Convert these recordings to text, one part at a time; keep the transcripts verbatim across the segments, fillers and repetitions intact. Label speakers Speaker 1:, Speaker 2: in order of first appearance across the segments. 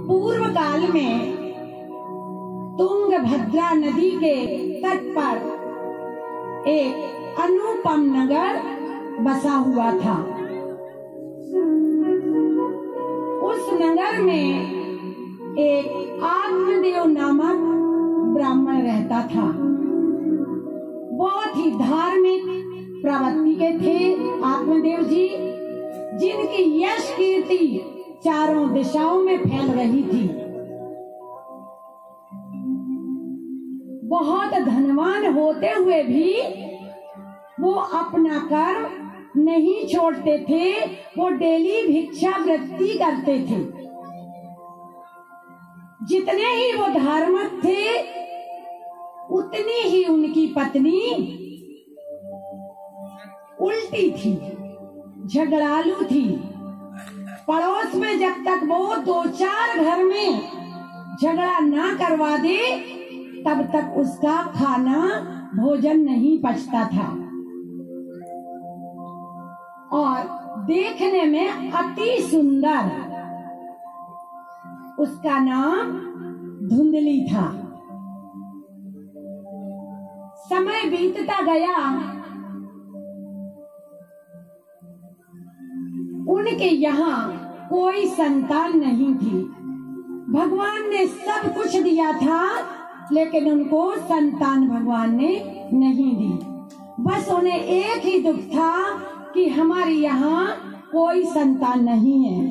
Speaker 1: पूर्व काल में तुंगभद्रा नदी के तट पर एक अनुपम नगर बसा हुआ था। उस नगर में एक आत्मदेव नामक ब्राह्मण रहता था। बहुत ही धार्मिक प्रवृत्ति के थे आत्मदेव जी, जिनकी यश कीर्ति चारों दिशाओं में फैल रही थी। बहुत धनवान होते हुए भी वो अपना कर्म नहीं छोड़ते थे। वो डेली भिक्षा वृत्ति करते थे। जितने ही वो धार्मिक थे, उतनी ही उनकी पत्नी उल्टी थी, झगड़ालू थी। पड़ोस में जब तक वो दो चार घर में झगड़ा ना करवा दे, तब तक उसका खाना भोजन नहीं पचता था। और देखने में अति सुंदर, उसका नाम धुंधली था। समय बीतता गया, उनके यहाँ कोई संतान नहीं थी। भगवान ने सब कुछ दिया था, लेकिन उनको संतान भगवान ने नहीं दी। बस उन्हें एक ही दुख था कि हमारे यहाँ कोई संतान नहीं है।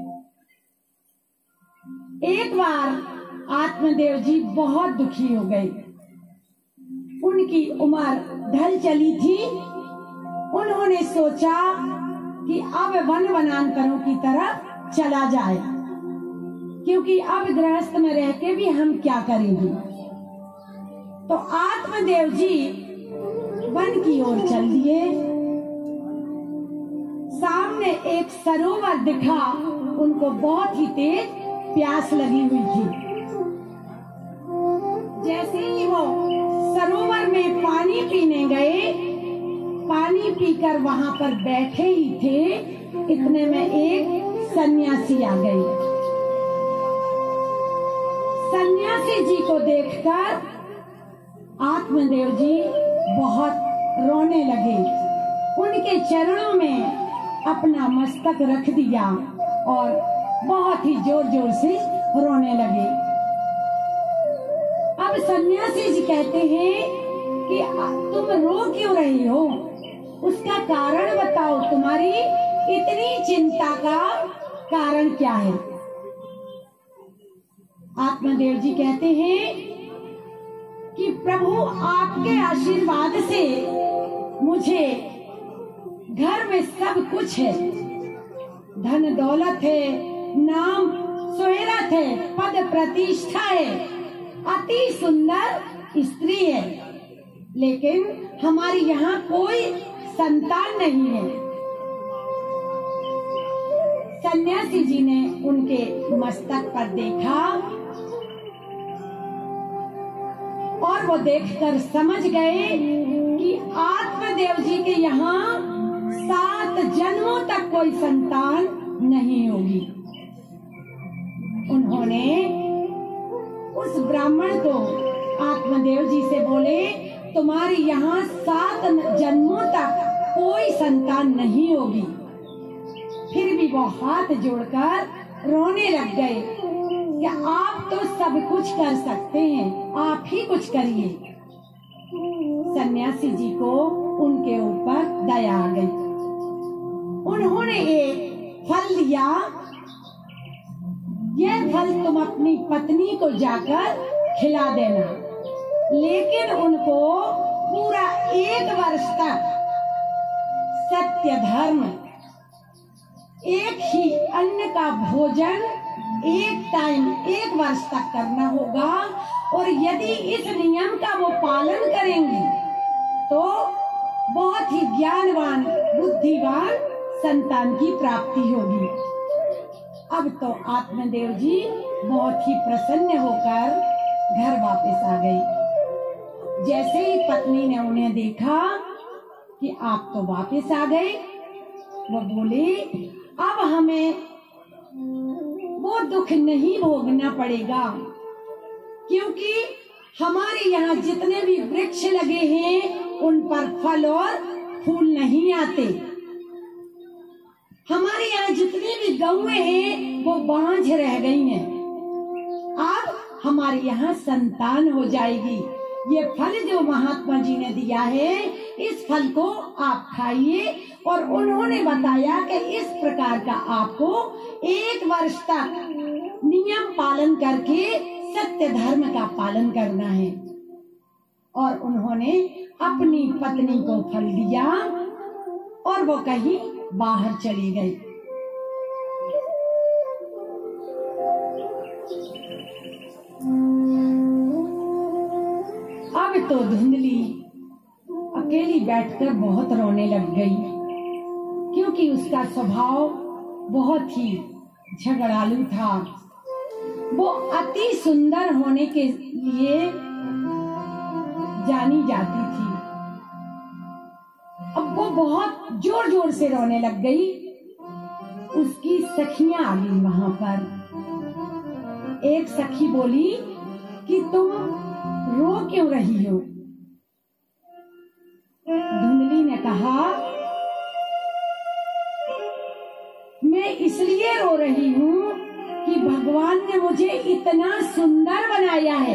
Speaker 1: एक बार आत्मदेव जी बहुत दुखी हो गए। उनकी उम्र ढल चली थी। उन्होंने सोचा कि अब वन वनांतरों की तरफ चला जाए, क्योंकि अब गृहस्थ में रह के भी हम क्या करेंगे। तो आत्मदेव जी वन की ओर चल दिए। सामने एक सरोवर दिखा। उनको बहुत ही तेज प्यास लगी हुई थी। जैसे ही वो सरोवर में पानी पीने गए, पानी पीकर वहाँ पर बैठे ही थे, इतने में एक सन्यासी आ गई। सन्यासी जी को देखकर आत्मदेव जी बहुत रोने लगे। उनके चरणों में अपना मस्तक रख दिया और बहुत ही जोर जोर से रोने लगे। अब सन्यासी जी कहते हैं कि तुम रो क्यों रही हो, उसका कारण बताओ। तुम्हारी इतनी चिंता का कारण क्या है। आत्मदेव जी कहते हैं कि प्रभु, आपके आशीर्वाद से मुझे घर में सब कुछ है। धन दौलत है, नाम शोहरत है, पद प्रतिष्ठा है, अति सुंदर स्त्री है, लेकिन हमारे यहाँ कोई संतान नहीं है। सन्यासी जी ने उनके मस्तक पर देखा और वो देखकर समझ गए कि आत्मदेव जी के यहाँ सात जन्मों तक कोई संतान नहीं होगी। उन्होंने उस ब्राह्मण को आत्मदेव जी से बोले, तुम्हारे यहाँ सात जन्मों तक कोई संतान नहीं होगी। फिर भी वो हाथ जोड़कर रोने लग गए कि आप तो सब कुछ कर सकते हैं, आप ही कुछ करिए। सन्यासी जी को उनके ऊपर दया आ गई। उन्होंने एक फल दिया, यह फल तुम अपनी पत्नी को जाकर खिला देना, लेकिन उनको पूरा एक वर्ष तक सत्य धर्म, एक ही अन्न का भोजन एक टाइम एक वर्ष तक करना होगा। और यदि इस नियम का वो पालन करेंगी तो बहुत ही ज्ञानवान, बुद्धिवान संतान की प्राप्ति होगी। अब तो आत्मदेव जी बहुत ही प्रसन्न होकर घर वापस आ गई। जैसे ही पत्नी ने उन्हें देखा कि आप तो वापस आ गए, वो बोले, अब हमें वो दुख नहीं भोगना पड़ेगा, क्योंकि हमारे यहाँ जितने भी वृक्ष लगे हैं उन पर फल और फूल नहीं आते। हमारे यहाँ जितनी भी गौएं हैं वो बांझ रह गई हैं। अब हमारे यहाँ संतान हो जाएगी। ये फल जो महात्मा जी ने दिया है, इस फल को आप खाइए। और उन्होंने बताया कि इस प्रकार का आपको एक वर्ष तक नियम पालन करके सत्य धर्म का पालन करना है। और उन्होंने अपनी पत्नी को फल दिया और वो कहीं बाहर चली गई। अब तो धुंधली अकेली बैठकर बहुत रोने लग गई, क्योंकि उसका स्वभाव बहुत ही झगड़ालू था। वो अति सुंदर होने के लिए जानी जाती थी। अब वो बहुत जोर जोर से रोने लग गई। उसकी सखियां आ गई वहां पर। एक सखी बोली कि तुम रो क्यों रही हो? धुंधली ने कहा, मैं इसलिए रो रही हूँ कि भगवान ने मुझे इतना सुंदर बनाया है,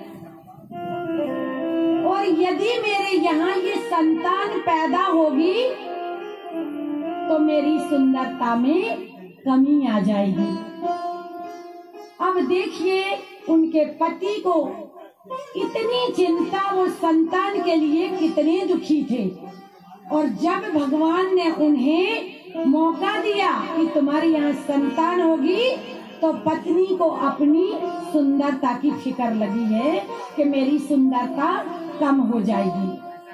Speaker 1: और यदि मेरे यहाँ ये संतान पैदा होगी तो मेरी सुंदरता में कमी आ जाएगी। अब देखिए, उनके पति को इतनी चिंता, वो संतान के लिए कितने दुखी थे। और जब भगवान ने उन्हें मौका दिया कि तुम्हारे यहाँ संतान होगी, तो पत्नी को अपनी सुंदरता की फिक्र लगी है कि मेरी सुंदरता कम हो जाएगी।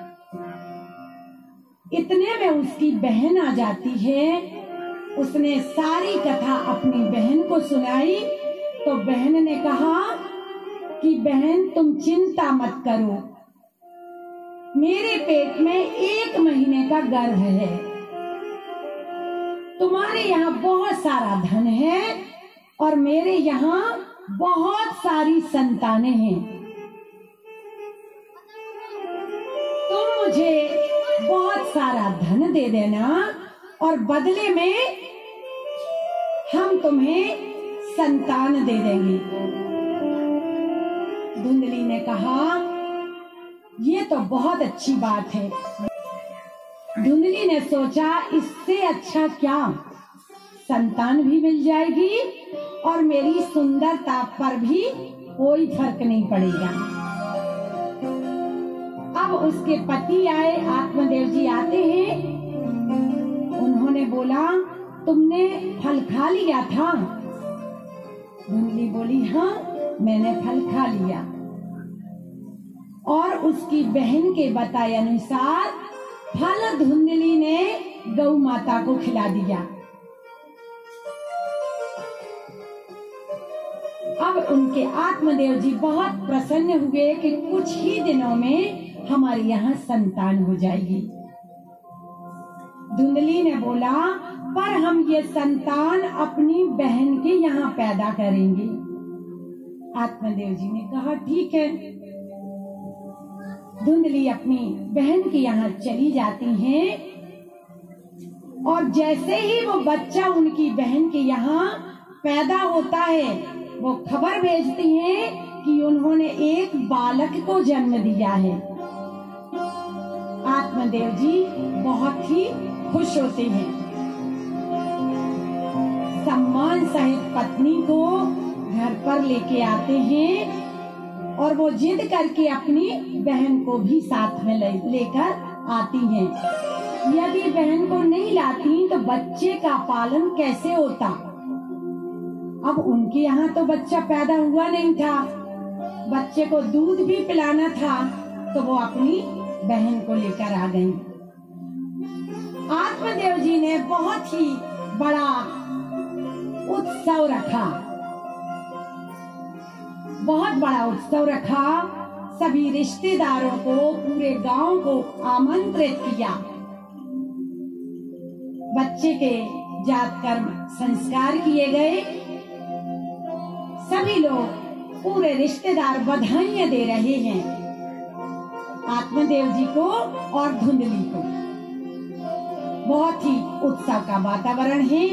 Speaker 1: इतने में उसकी बहन आ जाती है। उसने सारी कथा अपनी बहन को सुनाई। तो बहन ने कहा कि बहन, तुम चिंता मत करो, मेरे पेट में एक महीने का गर्भ है, तुम्हारे यहाँ बहुत सारा धन है और मेरे यहाँ बहुत सारी संतानें हैं। तुम मुझे बहुत सारा धन दे देना और बदले में हम तुम्हें संतान दे देंगे। धुंधली ने कहा, ये तो बहुत अच्छी बात है। धुंधली ने सोचा, इससे अच्छा क्या, संतान भी मिल जाएगी और मेरी सुंदरता पर भी कोई फर्क नहीं पड़ेगा। अब उसके पति आए, आत्मदेव जी आते हैं। उन्होंने बोला, तुमने फल खा लिया था? धुंधली बोली, हाँ, मैंने फल खा लिया। और उसकी बहन के बताए अनुसार फल धुंधली ने गौ माता को खिला दिया। अब उनके आत्मदेव जी बहुत प्रसन्न हुए कि कुछ ही दिनों में हमारे यहाँ संतान हो जाएगी। धुंधली ने बोला, पर हम ये संतान अपनी बहन के यहाँ पैदा करेंगे। आत्मदेव जी ने कहा, ठीक है। धुंधली अपनी बहन के यहाँ चली जाती हैं और जैसे ही वो बच्चा उनकी बहन के यहाँ पैदा होता है, वो खबर भेजती हैं कि उन्होंने एक बालक को जन्म दिया है। आत्मदेव जी बहुत ही खुश होते हैं। सम्मान सहित पत्नी को घर पर लेके आते हैं और वो जिद करके अपनी बहन को भी साथ में लेकर आती हैं। यदि बहन को नहीं लाती तो बच्चे का पालन कैसे होता? अब उनके यहाँ तो बच्चा पैदा हुआ नहीं था, बच्चे को दूध भी पिलाना था, तो वो अपनी बहन को लेकर आ गई। आत्मदेव जी ने बहुत ही बड़ा उत्सव रखा, बहुत बड़ा उत्सव रखा। सभी रिश्तेदारों को, पूरे गांव को आमंत्रित किया। बच्चे के जात कर्म संस्कार किए गए सभी लोग पूरे रिश्तेदार बधाइयां दे रहे हैं आत्मदेव जी को और धुंधली को। बहुत ही उत्सव का वातावरण है।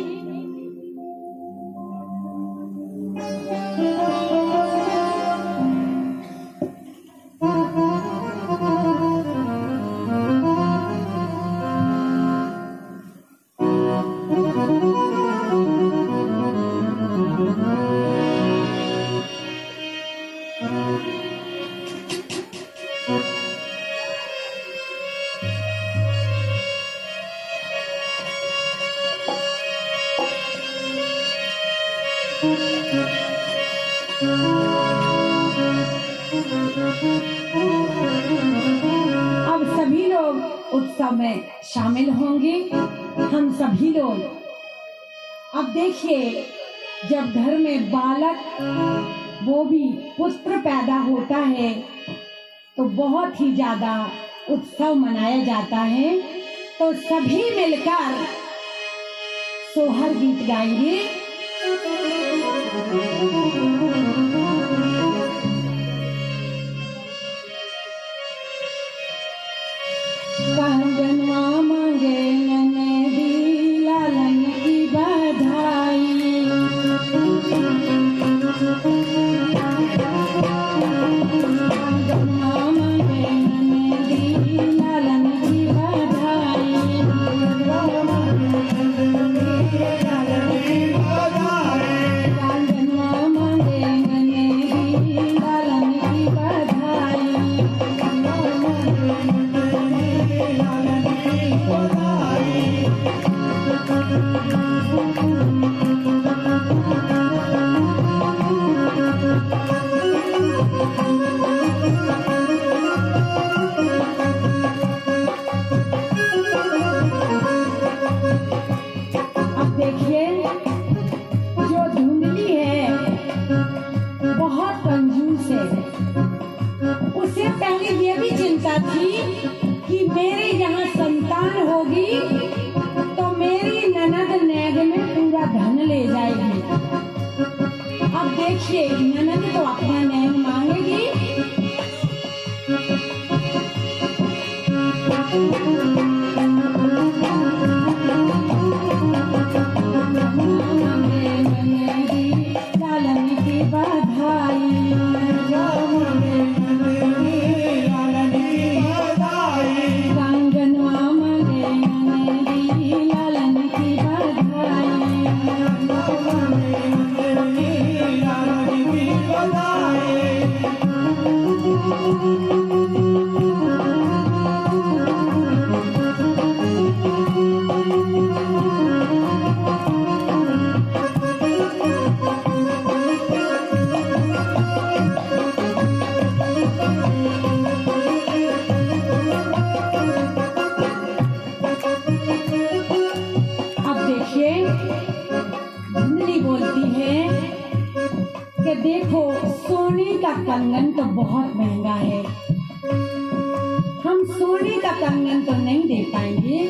Speaker 1: अब सभी लोग उत्सव में शामिल होंगे। हम सभी लोग अब देखिए, जब घर में बालक वो भी पुत्र पैदा होता है तो बहुत ही ज्यादा उत्सव मनाया जाता है। तो सभी मिलकर सोहर गीत गाएंगे। कंगनवा मांगे ननदी लालन की बधाई, कंगनवा मांगे ननदी लालन की बधाई, कंगनवा मांगे ननदी लालन की बधाई। अब देखिए, जो धुंधली है बहुत कंजूस है। उसे पहले ये भी चिंता थी कि मेरे यहाँ संतान होगी तो मेरी ननद नेग में पूरा धन ले जाएगी। अब देखिए, ननद तो अपना नेग मांगेगी। लालन की बधाई, कंगनवा मांगे ननदी लालन की बधाई। अब देखिए, धुंधली बोलती है कि देखो, सोने का कंगन तो बहुत महंगा है, हम सोने का कंगन तो नहीं दे पाएंगे,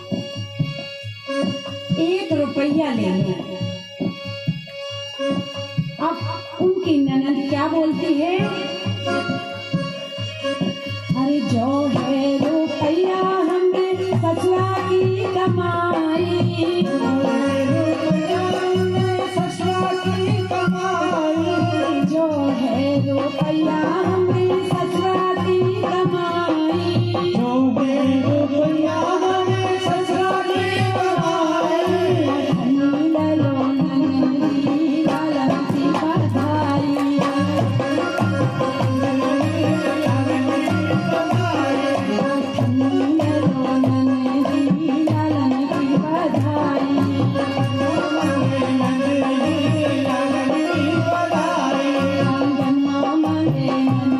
Speaker 1: एक रुपया ले लो। अब उनकी ननद क्या बोलती है? अरे जो है रुपया हमने ससुरा की कमाई, ससुरा की कमाई, जो है रुपया हमने ससुरा की कमाई, जो है रुपया हमने ससुरा की कमाई। धनी लो ननदी लालन की बधाई, कंगनवा मांगे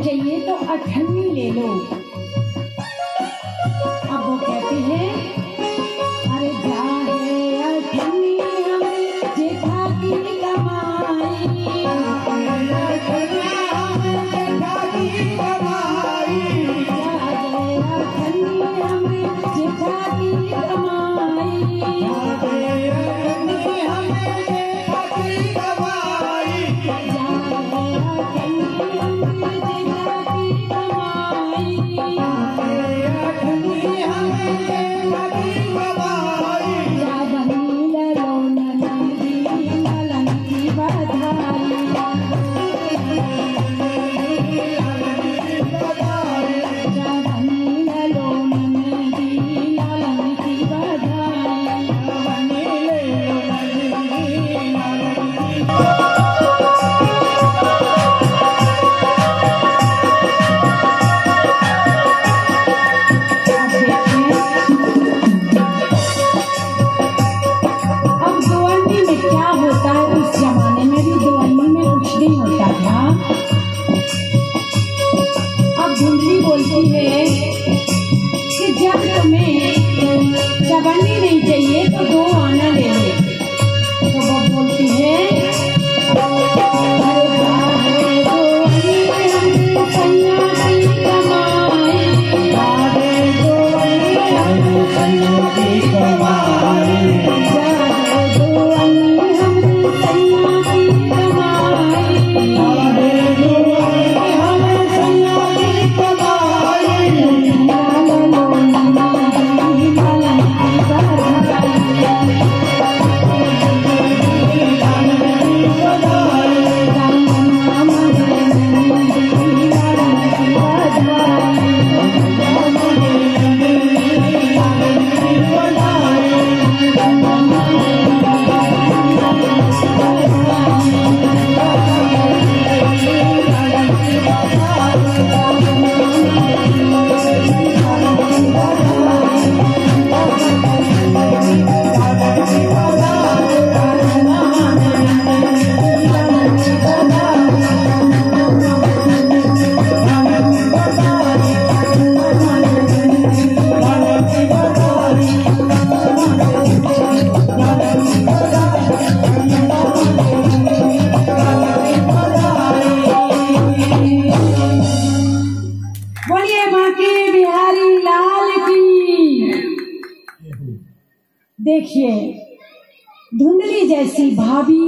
Speaker 1: चाहिए तो अठन्नी ले लो। अब वो कहते हैं अरे जाहे अठन्नी हमें जेठा की कमाई, देखिए धुंधली जैसी भाभी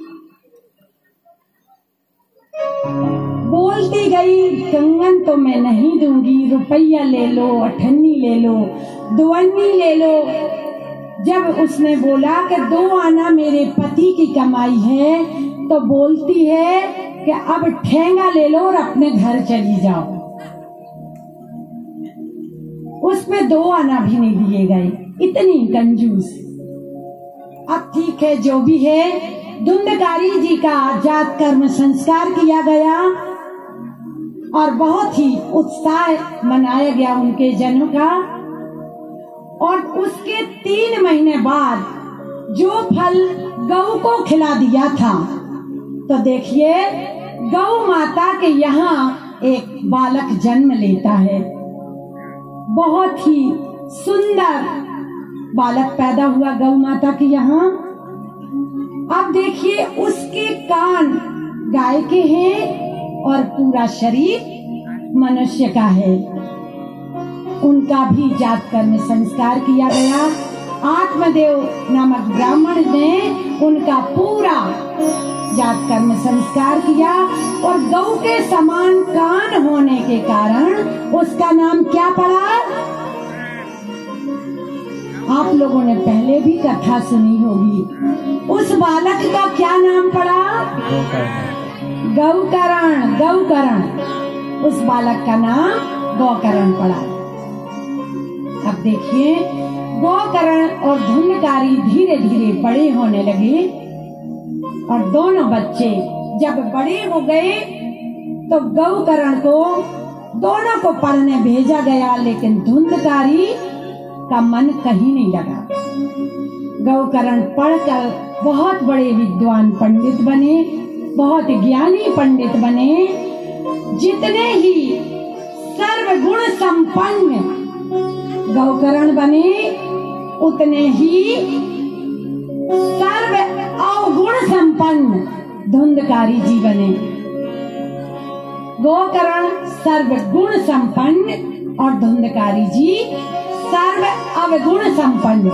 Speaker 1: बोलती गई, कंगन तो मैं नहीं दूंगी, रुपया ले लो, अठन्नी ले लो, दुअन्नी ले लो। जब उसने बोला कि दो आना मेरे पति की कमाई है, तो बोलती है कि अब ठेंगा ले लो और अपने घर चली जाओ। उसमें दो आना भी नहीं दिए गए, इतनी कंजूस। अब ठीक है, जो भी है, धुंधकारी जी का जात कर्म संस्कार किया गया और बहुत ही उत्साह मनाया गया उनके जन्म का। और उसके तीन महीने बाद जो फल गौ को खिला दिया था, तो देखिए गौ माता के यहाँ एक बालक जन्म लेता है। बहुत ही सुंदर बालक पैदा हुआ गौ माता के यहाँ। अब देखिए उसके कान गाय के हैं और पूरा शरीर मनुष्य का है। उनका भी जात कर्म संस्कार किया गया। आत्मदेव नामक ब्राह्मण ने उनका पूरा जात कर्म संस्कार किया और गौ के समान कान होने के कारण उसका नाम क्या पड़ा? आप लोगों ने पहले भी कथा सुनी होगी। उस बालक का क्या नाम पड़ा? गौकरण। गौकरण, उस बालक का नाम गौकरण पड़ा। अब देखिए गौकरण और धुंधकारी धीरे धीरे बड़े होने लगे और दोनों बच्चे जब बड़े हो गए तो गौकरण को दोनों को पढ़ने भेजा गया, लेकिन धुंधकारी का मन कहीं नहीं लगा। गौकरण पढ़कर बहुत बड़े विद्वान पंडित बने, बहुत ज्ञानी पंडित बने जितने ही सर्वगुण संपन्न गौकर्ण बने उतने ही सर्व अवगुण संपन्न धुंधकारी जी बने। गोकर्ण सर्वगुण संपन्न और धुंधकारी जी सर्व अवगुण संपन्न।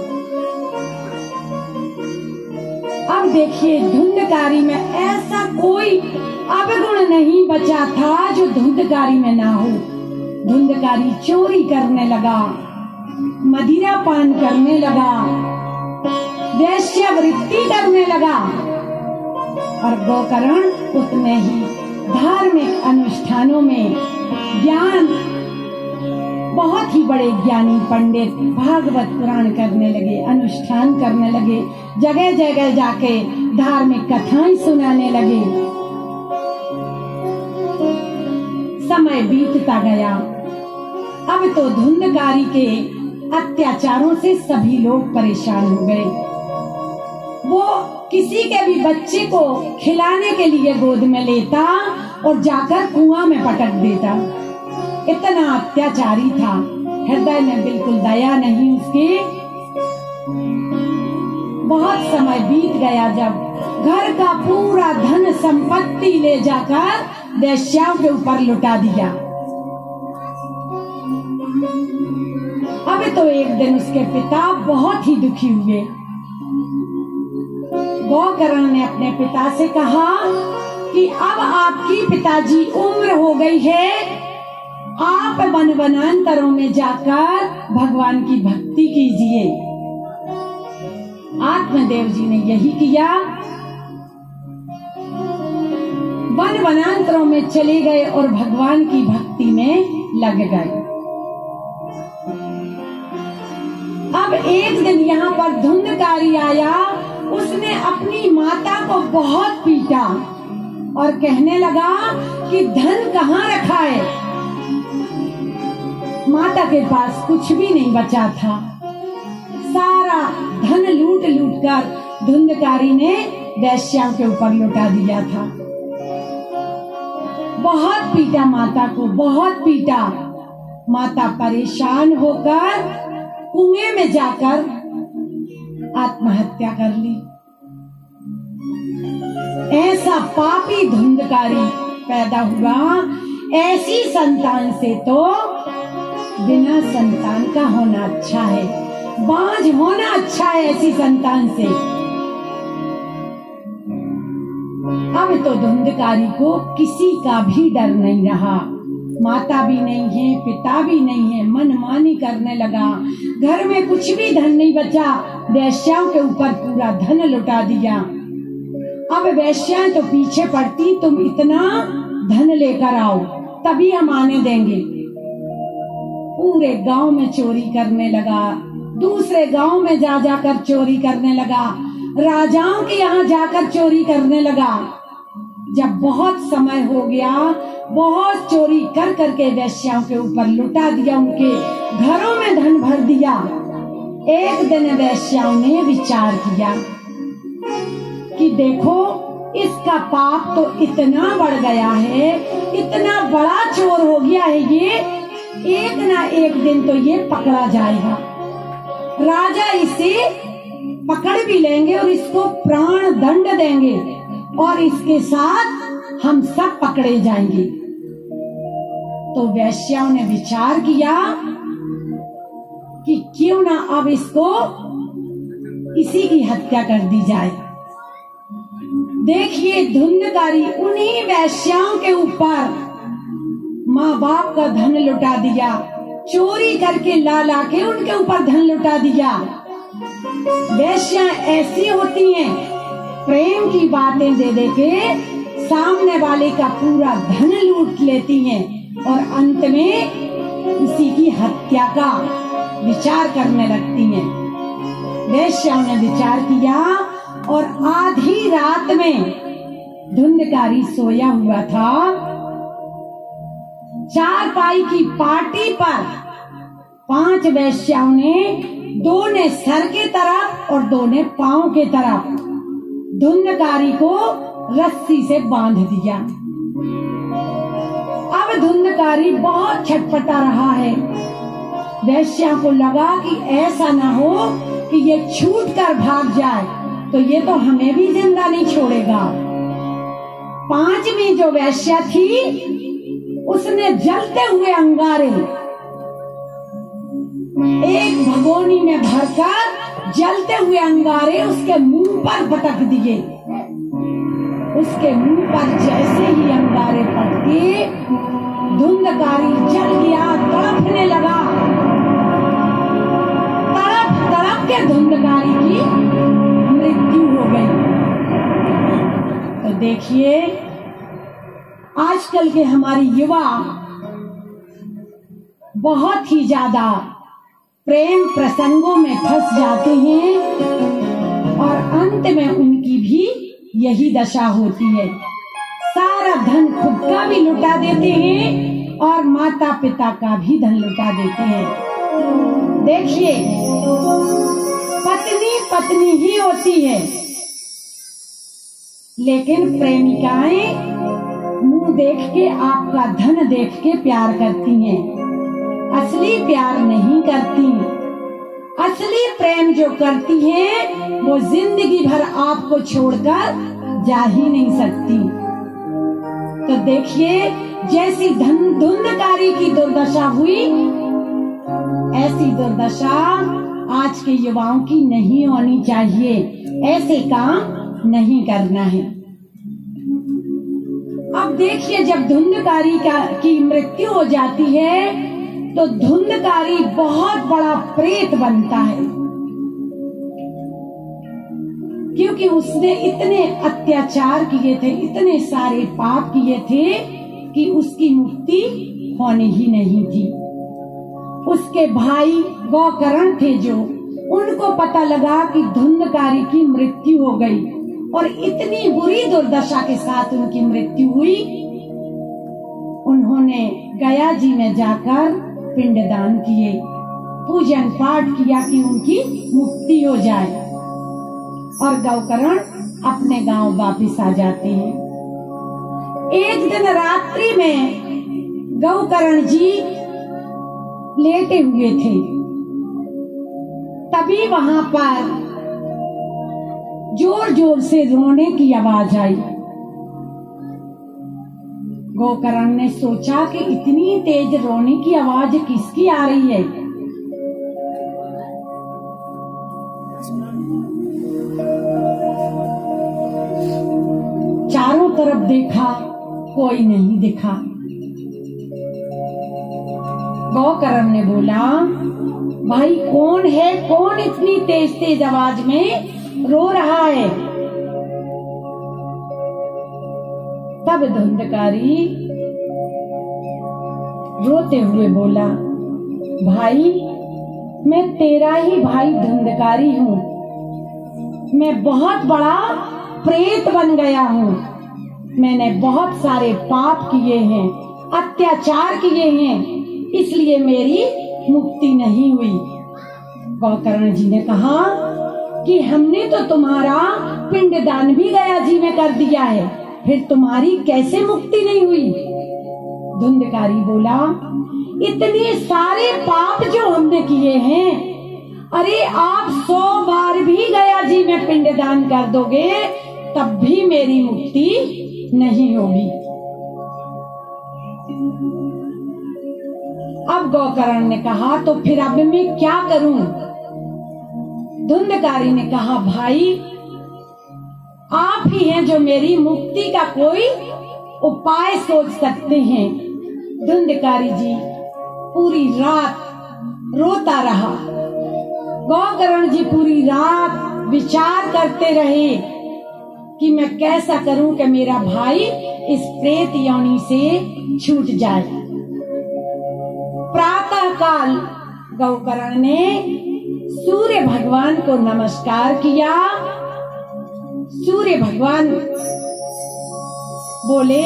Speaker 1: अब देखिए धुंधकारी में ऐसा कोई अवगुण नहीं बचा था जो धुंधकारी में ना हो। धुंधकारी चोरी करने लगा, मदिरा पान करने लगा, वेश्यावृत्ति करने लगा, और गोकर्ण उतने ही धार्मिक अनुष्ठानों में ज्ञान, बहुत ही बड़े ज्ञानी पंडित भागवत पुराण करने लगे, अनुष्ठान करने लगे, जगह जगह जाके धार्मिक कथाएं सुनाने लगे। समय बीतता गया। अब तो धुंधकारी के अत्याचारों से सभी लोग परेशान हो गए। वो किसी के भी बच्चे को खिलाने के लिए गोद में लेता और जाकर कुआं में पटक देता। इतना अत्याचारी था, हृदय में बिल्कुल दया नहीं उसकी। बहुत समय बीत गया जब घर का पूरा धन संपत्ति ले जाकर वेश्याओं के ऊपर लुटा दिया। अब तो एक दिन उसके पिता बहुत ही दुखी हुए। गोकर्ण ने अपने पिता से कहा कि अब आपकी पिताजी उम्र हो गई है, आप वन वनांतरों में जाकर भगवान की भक्ति कीजिए। आत्मदेव जी ने यही किया, वन वनांतरों में चले गए और भगवान की भक्ति में लग गए। अब एक दिन यहाँ पर धुंधकारी आया, उसने अपनी माता को बहुत पीटा और कहने लगा कि धन कहाँ रखा है। माता के पास कुछ भी नहीं बचा था, सारा धन लूट लूट कर धुंधकारी ने वेश्याओं के ऊपर लुटा दिया था। बहुत पीटा माता को, बहुत पीटा। माता परेशान होकर कुएं में जाकर आत्महत्या कर ली। ऐसा पापी धुंधकारी पैदा हुआ। ऐसी संतान से तो बिना संतान का होना अच्छा है, बांझ होना अच्छा है ऐसी संतान से। अब तो धुंधकारी को किसी का भी डर नहीं रहा। माता भी नहीं है, पिता भी नहीं है, मनमानी करने लगा। घर में कुछ भी धन नहीं बचा, वेश्याओं के ऊपर पूरा धन लुटा दिया। अब वेश्याएं तो पीछे पड़ती, तुम इतना धन लेकर आओ तभी हम आने देंगे। पूरे गांव में चोरी करने लगा, दूसरे गांव में जा जाकर चोरी करने लगा, राजाओं के यहाँ जाकर चोरी करने लगा। जब बहुत समय हो गया, बहुत चोरी कर करके वेश्याओं के ऊपर लुटा दिया, उनके घरों में धन भर दिया। एक दिन वेश्याओं ने विचार किया कि देखो इसका पाप तो इतना बढ़ गया है, इतना बड़ा चोर हो गया है ये, एक ना एक दिन तो ये पकड़ा जाएगा। राजा इसे पकड़ भी लेंगे और इसको प्राण दंड देंगे और इसके साथ हम सब पकड़े जाएंगे। तो वेश्याओं ने विचार किया कि क्यों ना अब इसको इसी की हत्या कर दी जाए। देखिए धुंधकारी उन्हीं वेश्याओं के ऊपर माँ बाप का धन लुटा दिया, चोरी करके ला ला के उनके ऊपर धन लुटा दिया। वेश्याएं ऐसी होती हैं, प्रेम की बातें दे दे के सामने वाले का पूरा धन लूट लेती हैं और अंत में उसी की हत्या का विचार करने लगती हैं। वेश्याओं ने विचार किया और आधी रात में धुंधकारी सोया हुआ था। चारपाई की पार्टी पर पांच वेश्याओं ने, दो ने सर के तरफ और दो ने पांव के तरफ धुंधकारी को रस्सी से बांध दिया। अब धुंधकारी बहुत छटपटा रहा है। वैश्या को लगा कि ऐसा ना हो कि ये छूट कर भाग जाए, तो ये तो हमें भी जिंदा नहीं छोड़ेगा। पांचवी जो वैश्या थी उसने जलते हुए अंगारे एक भगोनी में भरकर जलते हुए अंगारे उसके मुंह पर पटक दिए। उसके मुंह पर जैसे ही अंगारे पटके धुंधकारी जल गया, तड़पने लगा। तड़प तड़प के धुंधकारी की मृत्यु हो गई। तो देखिए आजकल के हमारी युवा बहुत ही ज्यादा प्रेम प्रसंगों में फंस जाते हैं और अंत में उनकी भी यही दशा होती है। सारा धन खुद का भी लुटा देते हैं और माता पिता का भी धन लुटा देते हैं। देखिए पत्नी पत्नी ही होती है, लेकिन प्रेमिकाएं मुंह देख के, आपका धन देख के प्यार करती हैं, असली प्यार नहीं करती। असली प्रेम जो करती है वो जिंदगी भर आपको छोड़कर जा ही नहीं सकती। तो देखिए जैसी धन धुंधकारी की दुर्दशा हुई, ऐसी दुर्दशा आज के युवाओं की नहीं होनी चाहिए। ऐसे काम नहीं करना है। अब देखिए जब धुंधकारी का की मृत्यु हो जाती है तो धुंधकारी बहुत बड़ा प्रेत बनता है, क्योंकि उसने इतने अत्याचार किए थे, इतने सारे पाप किए थे कि उसकी मुक्ति होनी ही नहीं थी। उसके भाई गौकर्ण थे जो, उनको पता लगा कि धुंधकारी की मृत्यु हो गई और इतनी बुरी दुर्दशा के साथ उनकी मृत्यु हुई। उन्होंने गया जी में जाकर पिंडदान किए, पूजन पाठ किया कि उनकी मुक्ति हो जाए, और गौकर्ण अपने गांव वापिस आ जाते हैं। एक दिन रात्रि में गौकर्ण जी लेटे हुए थे, तभी वहां पर जोर जोर से रोने की आवाज आई। गौकर्ण ने सोचा कि इतनी तेज रोने की आवाज किसकी आ रही है। चारों तरफ देखा, कोई नहीं दिखा। गौकर्ण ने बोला, भाई कौन है, कौन इतनी तेज तेज आवाज में रो रहा है। तब धुंधकारी रोते हुए बोला, भाई मैं तेरा ही भाई धुंधकारी हूँ। मैं बहुत बड़ा प्रेत बन गया हूँ। मैंने बहुत सारे पाप किए हैं, अत्याचार किए हैं, इसलिए मेरी मुक्ति नहीं हुई। गौकर्ण जी ने कहा कि हमने तो तुम्हारा पिंडदान भी गया जी में कर दिया है, फिर तुम्हारी कैसे मुक्ति नहीं हुई। धुंधकारी बोला, इतने सारे पाप जो हमने किए हैं, अरे आप सौ बार भी गया जी में पिंडदान कर दोगे तब भी मेरी मुक्ति नहीं होगी। अब गौकर्ण ने कहा, तो फिर अब मैं क्या करूं। धुंधकारी ने कहा, भाई आप ही हैं जो मेरी मुक्ति का कोई उपाय सोच सकते हैं। धुंधकारी जी पूरी रात रोता रहा। गौकर्ण जी पूरी रात विचार करते रहे कि मैं कैसा करूं कि मेरा भाई इस प्रेत योनि से छूट जाए। प्रातः काल गौकर्ण ने सूर्य भगवान को नमस्कार किया। सूर्य भगवान बोले,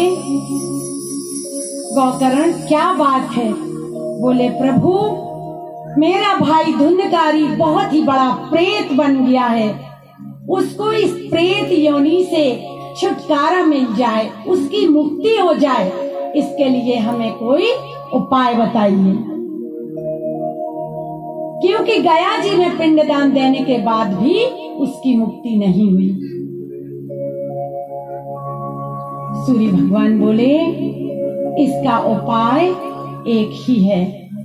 Speaker 1: गौकर्ण क्या बात है। बोले, प्रभु मेरा भाई धुंधकारी बहुत ही बड़ा प्रेत बन गया है, उसको इस प्रेत योनि से छुटकारा मिल जाए, उसकी मुक्ति हो जाए, इसके लिए हमें कोई उपाय बताइए। क्योंकि गया जी में पिंडदान देने के बाद भी उसकी मुक्ति नहीं हुई। सूर्य भगवान बोले इसका उपाय एक ही है।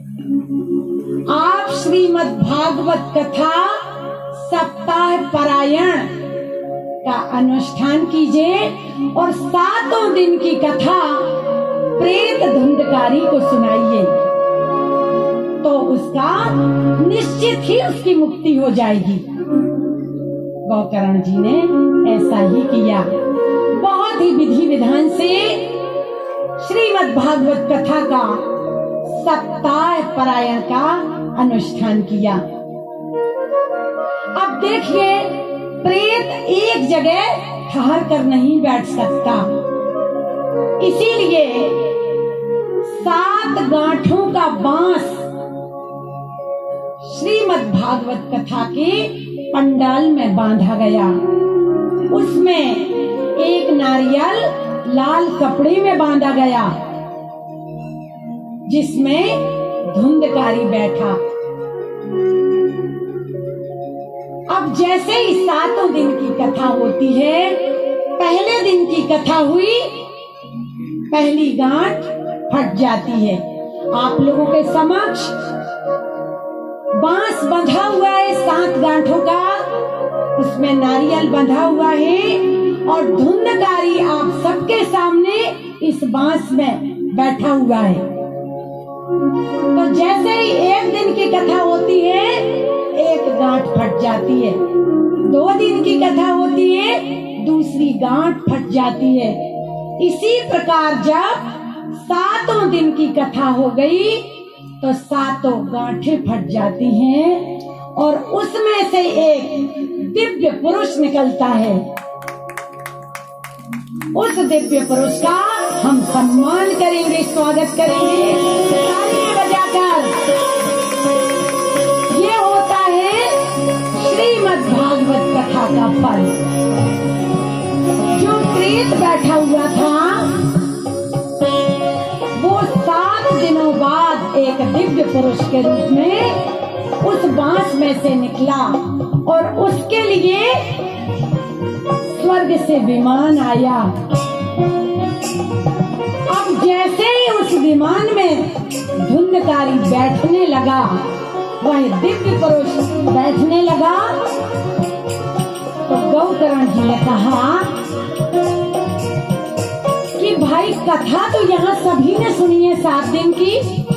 Speaker 1: आप श्रीमद् भागवत कथा सप्ताह परायण का अनुष्ठान कीजिए और सातों दिन की कथा प्रेत धुंधकारी को सुनाइए, तो उसका निश्चित ही उसकी मुक्ति हो जाएगी। गौकर्ण जी ने ऐसा ही किया। बहुत ही विधि विधान से श्रीमद् भागवत कथा का सप्ताह परायण का अनुष्ठान किया। अब देखिए, प्रेत एक जगह ठहर कर नहीं बैठ सकता, इसीलिए सात गांठों का बांस श्रीमद् भागवत कथा के पंडाल में बांधा गया। उसमें एक नारियल लाल कपड़े में बांधा गया, जिसमें धुंधकारी बैठा। अब जैसे ही सातों दिन की कथा होती है, पहले दिन की कथा हुई, पहली गांठ फट जाती है। आप लोगों के समक्ष बांस बंधा हुआ है सात गांठों का, उसमें नारियल बंधा हुआ है और धुंधकारी आप सबके सामने इस बांस में बैठा हुआ है। तो जैसे ही एक दिन की कथा होती है, एक गांठ फट जाती है। दो दिन की कथा होती है, दूसरी गांठ फट जाती है। इसी प्रकार जब सातों दिन की कथा हो गई तो सातों गांठें फट जाती हैं और उसमें से एक दिव्य पुरुष निकलता है। उस दिव्य पुरुष का हम सम्मान करेंगे, स्वागत करेंगे तालियां बजाकर। ये होता है श्रीमद् भागवत कथा का फल। जो प्रेत बैठा हुआ था, वो सात दिनों बाद एक दिव्य पुरुष के रूप में उस बांस में से निकला और उसके लिए स्वर्ग से विमान आया। अब जैसे ही उस विमान में धुंधकारी बैठने लगा, वह दिव्य पुरुष बैठने लगा, तो गौकर्ण जी ने कहा कि भाई कथा तो यहाँ सभी ने सुनी है सात दिन की,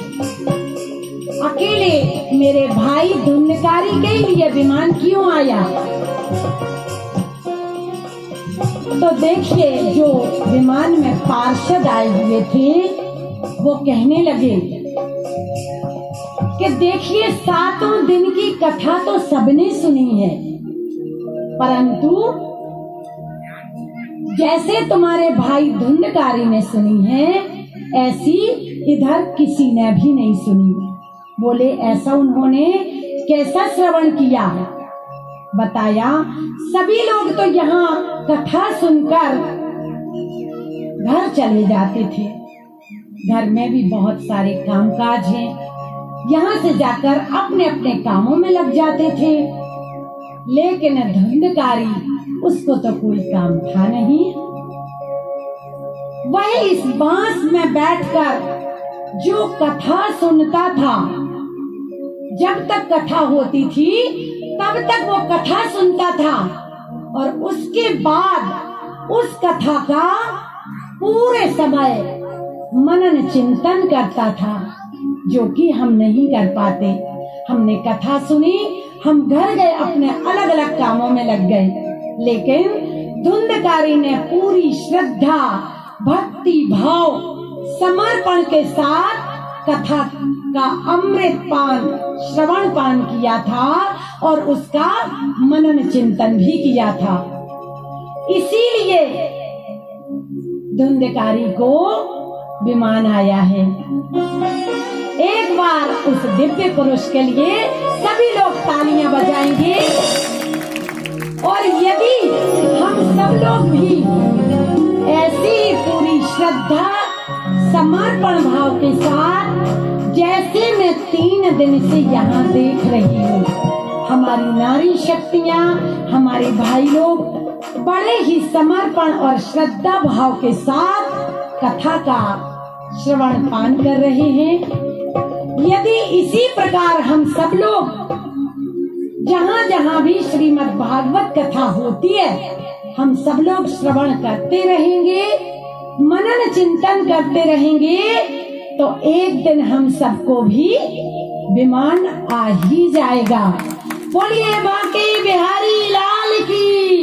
Speaker 1: अकेले मेरे भाई धुंधकारी के लिए विमान क्यों आया? तो देखिए, जो विमान में पार्षद आए हुए थे वो कहने लगे कि देखिए, सातों दिन की कथा तो सबने सुनी है, परंतु जैसे तुम्हारे भाई धुंधकारी ने सुनी है, ऐसी इधर किसी ने भी नहीं सुनी। बोले ऐसा उन्होंने कैसा श्रवण किया? बताया, सभी लोग तो यहाँ कथा सुनकर घर चले जाते थे। घर में भी बहुत सारे कामकाज हैं, यहाँ से जाकर अपने अपने कामों में लग जाते थे। लेकिन धुंधकारी, उसको तो कोई काम था नहीं। वह इस बांस में बैठकर जो कथा सुनता था, जब तक कथा होती थी तब तक वो कथा सुनता था और उसके बाद उस कथा का पूरे समय मनन चिंतन करता था, जो कि हम नहीं कर पाते। हमने कथा सुनी, हम घर गए, अपने अलग अलग कामों में लग गए, लेकिन धुंधकारी ने पूरी श्रद्धा, भक्ति भाव, समर्पण के साथ कथा का अमृत पान, श्रवण पान किया था और उसका मनन चिंतन भी किया था। इसीलिए धुंधकारी को विमान आया है। एक बार उस दिव्य पुरुष के लिए सभी लोग तालियां बजाएंगे, और यदि हम सब लोग भी ऐसी पूरी श्रद्धा, समर्पण भाव के साथ, जैसे मैं तीन दिन से यहाँ देख रही हूँ, हमारी नारी शक्तियाँ, हमारे भाई लोग बड़े ही समर्पण और श्रद्धा भाव के साथ कथा का श्रवण पान कर रहे हैं। यदि इसी प्रकार हम सब लोग जहाँ जहाँ भी श्रीमद् भागवत कथा होती है, हम सब लोग श्रवण करते रहेंगे, मनन चिंतन करते रहेंगे, तो एक दिन हम सबको भी विमान आ ही जाएगा। बोलिए बांके बिहारी लाल की।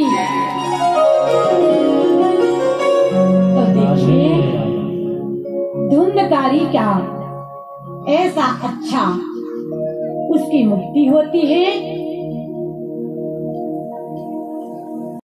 Speaker 1: तो देखिए, धुंधकारी का ऐसा अच्छा उसकी मुक्ति होती है।